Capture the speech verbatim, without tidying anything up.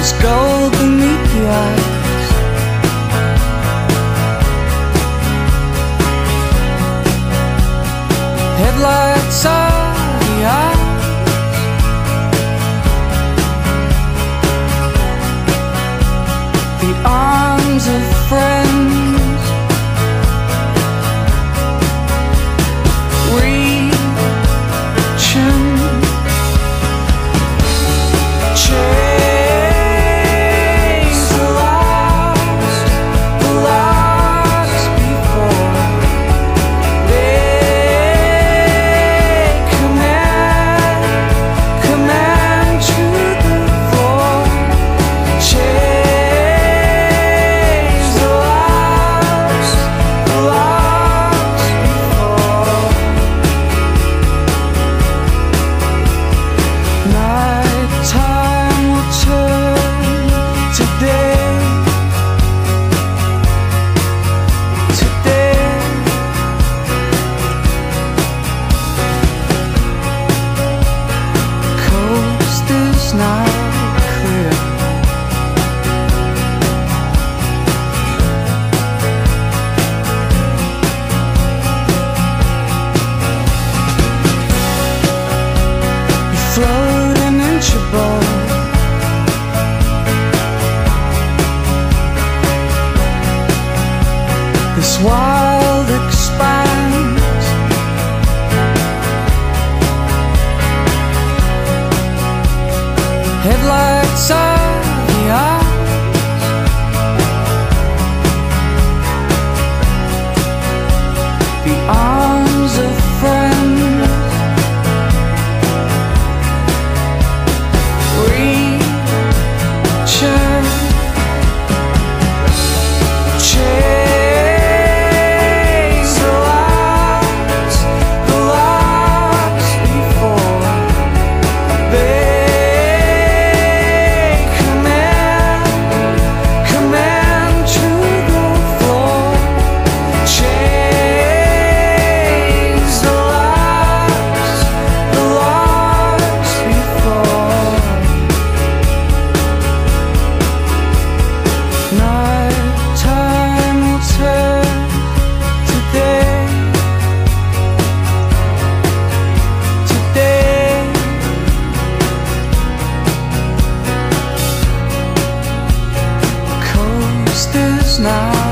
There's gold beneath the eyes. Headlights are the eyes. The arms of friends. Reaching. Chase the lost, the lost before they command, command to the floor. Chase the lost, the lost before. Nighttime will turn to day, to day. Coast is now clear. You're floating in your boat. This wild expanse. Headlights are the eyes. The arms of friends. Reaching. Chase the lost, the lost before they command, command to the floor. Chase the lost, the lost before. Nighttime will turn to day, to day. Coast is now